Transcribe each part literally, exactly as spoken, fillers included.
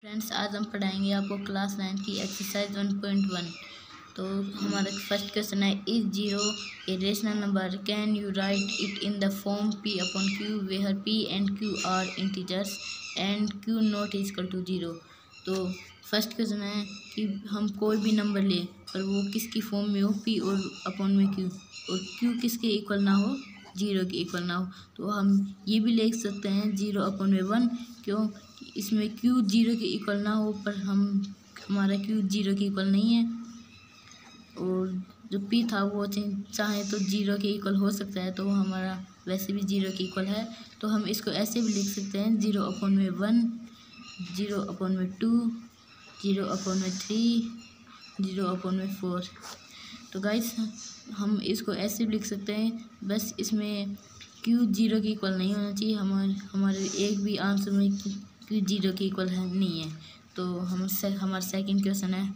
Friends, आज हम पढ़ाएंगे आपको क्लास नाइन की एक्सरसाइज वन पॉइंट वन। तो हमारा फर्स्ट क्वेश्चन है, is zero a rational number, can you write it in the form P upon Q where P and Q are integers and Q not is equal to zero. तो first question है कि हम कोई भी number लें और वो किसकी फॉर्म में हो, पी और अपॉन में क्यू, और क्यू किसके इक्वल ना हो, जीरो के इक्वल ना हो। तो हम ये भी लिख सकते हैं जीरो अपॉन में वन, क्यों इसमें क्यू जीरो के इक्वल ना हो, पर हम हमारा क्यू जीरो के इक्वल नहीं है, और जो पी था वो चाहे तो जीरो के इक्वल हो सकता है, तो वो हमारा वैसे भी जीरो के इक्वल है। तो हम इसको ऐसे भी लिख सकते हैं, जीरो अपॉन में वन, जीरो अपॉन में टू, जीरो अपॉन में थ्री, जीरो अपॉन में फोर। तो गाइस हम इसको ऐसे भी लिख सकते हैं, बस इसमें क्यू जीरो के इक्वल नहीं होना चाहिए। हमारे हमारे एक भी आंसर में क्यू जीरो के इक्वल है नहीं है। तो हम से, हमारा सेकंड क्वेश्चन है,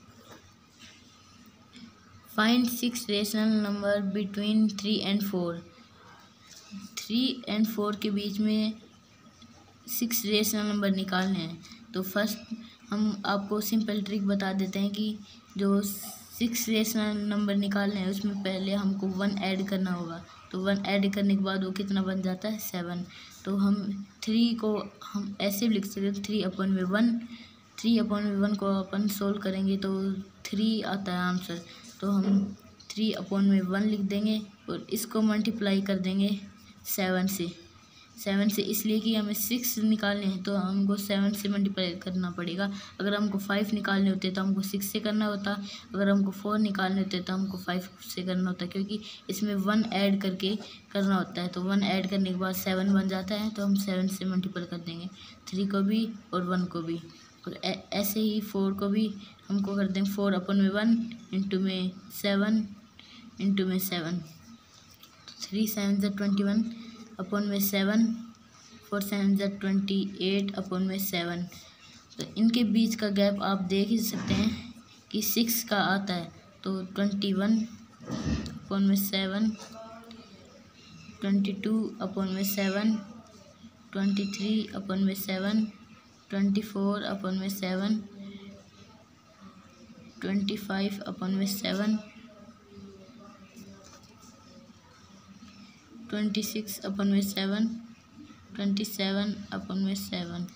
find six rational number between three and four. Three and four के बीच में सिक्स रेशनल नंबर निकालने हैं। तो फर्स्ट हम आपको सिंपल ट्रिक बता देते हैं कि जो सिक्स रेशनल नंबर निकालने हैं उसमें पहले हमको वन ऐड करना होगा। तो वन ऐड करने के बाद वो कितना बन जाता है, सेवन। तो हम थ्री को हम ऐसे भी लिख सकते हैं, थ्री अपॉन में वन, थ्री अपॉन में वन को अपन सोल्व करेंगे तो थ्री आता है आंसर। तो हम थ्री अपॉन में वन लिख देंगे और इसको मल्टीप्लाई कर देंगे सेवन से। सेवन से इसलिए कि हमें सिक्स निकालने हैं तो हमको सेवन से मल्टीप्लाई करना पड़ेगा। अगर हमको फाइव निकालने होते तो हमको सिक्स से करना होता, अगर हमको फोर निकालने होते तो हमको फाइव से करना होता, क्योंकि इसमें वन ऐड करके करना होता है। तो वन ऐड करने के बाद सेवन बन जाता है, तो हम सेवन से मल्टीप्लाई कर देंगे थ्री को भी और वन को भी। और ऐसे ही फोर को भी हमको कर देंगे, फोर अपन में वन इंटू में सेवन इंटू में सेवन, थ्री सेवन ज़ा ट्वेंटी वन अपॉन में सेवन, फोर सेवन ज़ा ट्वेंटी एट अपॉन में सेवन। तो इनके बीच का गैप आप देख ही सकते हैं कि सिक्स का आता है। तो ट्वेंटी वन अपॉन में सेवन, ट्वेंटी टू अपॉन में सेवन, ट्वेंटी थ्री अपॉन में सेवन, ट्वेंटी फोर अपॉन में सेवन, ट्वेंटी फाइव अपॉन में सेवन, ट्वेंटी सिक्स अपन में सेवन, ट्वेंटी सेवन अपन में सेवन,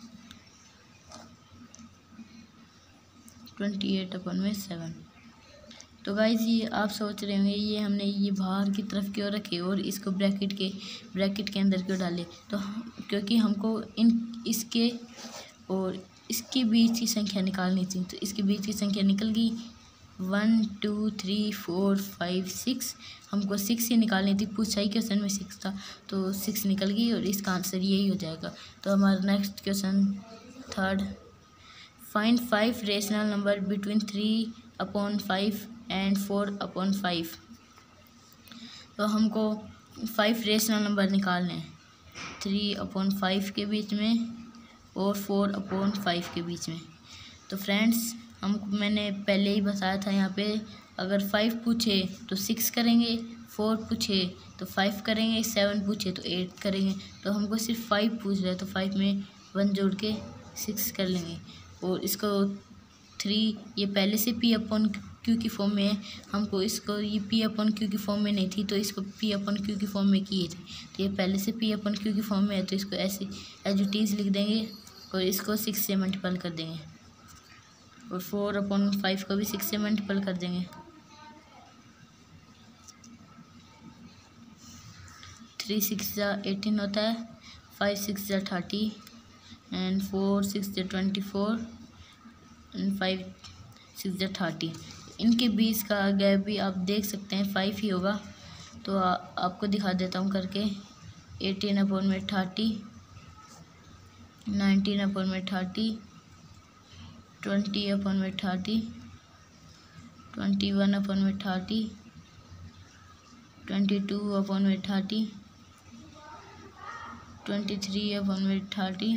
ट्वेंटी एट अपन में सेवन। तो guys ये आप सोच रहे होंगे ये हमने ये बाहर की तरफ क्यों रखे और इसको ब्रैकेट के ब्रैकेट के अंदर क्यों डाले। तो क्योंकि हमको इन इसके और इसके बीच की संख्या निकालनी थी। तो इसके बीच की संख्या निकल गई, one two three four five six, हमको सिक्स ही निकालनी थी, पूछा ही क्वेश्चन में सिक्स था, तो सिक्स निकल गई और इसका आंसर यही हो जाएगा। तो हमारा next question third, find five rational number between three upon five and four upon five. तो हमको फाइव रेशनल नंबर निकालने हैं, थ्री अपॉन फाइव के बीच में और फोर अपॉन फाइव के बीच में। तो फ्रेंड्स हम मैंने पहले ही बताया था, यहाँ पे अगर फाइव पूछे तो सिक्स करेंगे, फोर पूछे तो फाइव करेंगे, सेवन पूछे तो एट करेंगे। तो हमको सिर्फ फाइव पूछ रहा है, तो फाइव में वन जोड़ के सिक्स कर लेंगे। और इसको थ्री ये पहले से पी अपॉन क्यू की फॉर्म में है, हमको इसको ये पी अपॉन क्यू की फॉर्म में नहीं थी तो इसको पी अपॉन क्यू की फॉर्म में किए थे। तो ये पहले से पी अपॉन क्यू की फॉर्म में है, तो इसको ऐसे एज इट इज़ लिख देंगे और इसको सिक्स से मल्टीपल कर देंगे, और फोर अपॉन फाइव को भी सिक्स से मल्टीपल कर देंगे। थ्री सिक्स ज़ा एटीन होता है, फाइव सिक्स ज़ा थर्टी, एंड फोर सिक्स ज़ा twenty four, and five six ज़ा थर्टी। इनके बीच का गैप भी आप देख सकते हैं, फाइव ही होगा। तो आ, आपको दिखा देता हूँ करके, एटीन अपॉन में थर्टी, नाइनटीन अपॉन में थर्टी, ट्वेंटी अपॉन में थर्टी, ट्वेंटी वन अपॉन में थर्टी, ट्वेंटी टू अपॉन में थर्टी, ट्वेंटी थ्री अपॉन में थर्टी,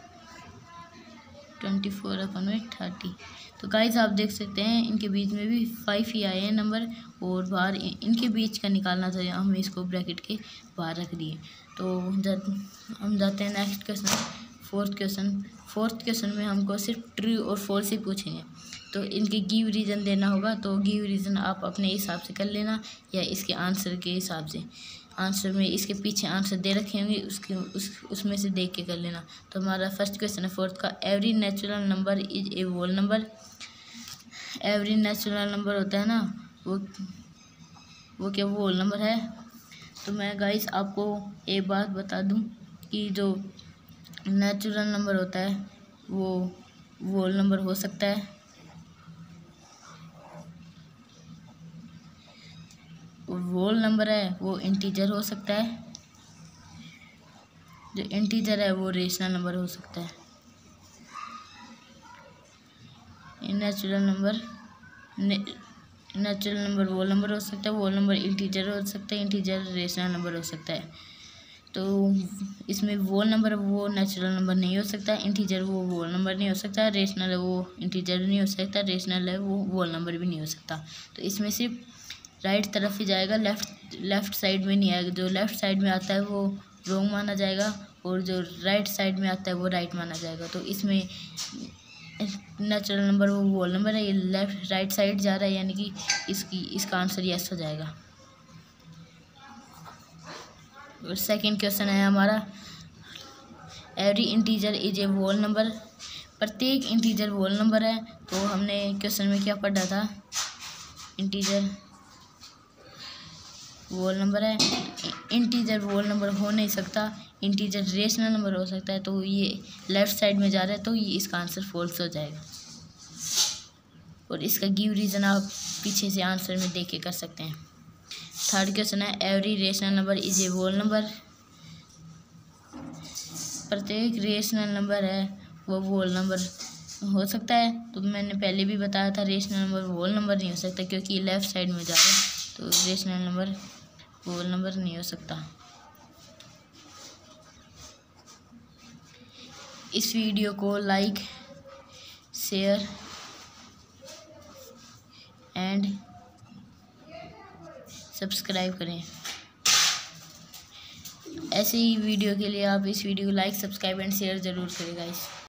ट्वेंटी फोर अपॉन में थर्टी। तो गाइस आप देख सकते हैं इनके बीच में भी फाइव ही आए हैं नंबर, और बाहर इनके बीच का निकालना था, हम इसको ब्रैकेट के बाहर रख दिए। तो हम जाते हैं next question, fourth question fourth question में हमको सिर्फ ट्रू और फॉल्स ही पूछेंगे, तो इनके गिव रीज़न देना होगा। तो गिव रीज़न आप अपने हिसाब से कर लेना या इसके आंसर के हिसाब से। आंसर में इसके पीछे आंसर दे रखे होंगे, उसके उस उसमें से देख के कर लेना। तो हमारा फर्स्ट क्वेश्चन है फोर्थ का, every natural number is a whole number. Every natural number होता है ना, वो वो क्या वो होल नंबर है? तो मैं गाइस आपको एक बात बता दूं कि जो नेचुरल नंबर होता है वो होल नंबर हो सकता है, और होल नंबर है वो इंटीजर हो सकता है, जो इंटीजर है वो रेशनल नंबर हो सकता है। Natural number natural number whole number हो सकता है, होल नंबर इंटीजर हो सकता है, इंटीजर रेशनल नंबर हो सकता है। तो इसमें होल नंबर वो नेचुरल नंबर नहीं हो सकता, इंटीजर वो होल नंबर नहीं हो सकता, रेशनल है वो इंटीजर नहीं हो सकता, रेशनल है वो होल नंबर भी नहीं हो सकता। तो इसमें सिर्फ राइट तरफ ही जाएगा, लेफ्ट लेफ्ट साइड में नहीं आएगा। जो लेफ्ट साइड में आता है वो रॉन्ग माना जाएगा, और जो राइट साइड में आता है वो राइट माना जाएगा। तो इसमें नेचुरल नंबर वो होल नंबर है, ये लेफ्ट राइट साइड जा रहा है, यानी कि इसकी इसका आंसर यस हो जाएगा। और सेकंड क्वेश्चन है हमारा, every integer is a whole number. प्रत्येक इंटीजर होल नंबर है। तो हमने क्वेश्चन में क्या पढ़ा था, इंटीजर होल नंबर है, इंटीजर होल नंबर हो नहीं सकता, इंटीजर रेशनल नंबर हो सकता है। तो ये लेफ्ट साइड में जा रहा है, तो ये इसका आंसर फॉल्स हो जाएगा। और इसका गिव रीज़न आप पीछे से आंसर में देख के कर सकते हैं। थर्ड क्वेश्चन है, every rational number is a whole number. प्रत्येक रेशनल नंबर है वो होल नंबर हो सकता है। तो मैंने पहले भी बताया था रेशनल नंबर होल नंबर नहीं हो सकता, क्योंकि ये लेफ्ट साइड में जा रहा है, तो रेशनल नंबर होल नंबर नहीं हो सकता। इस वीडियो को लाइक, शेयर एंड सब्सक्राइब करें। ऐसे ही वीडियो के लिए आप इस वीडियो को लाइक, सब्सक्राइब एंड शेयर ज़रूर करें गाइस।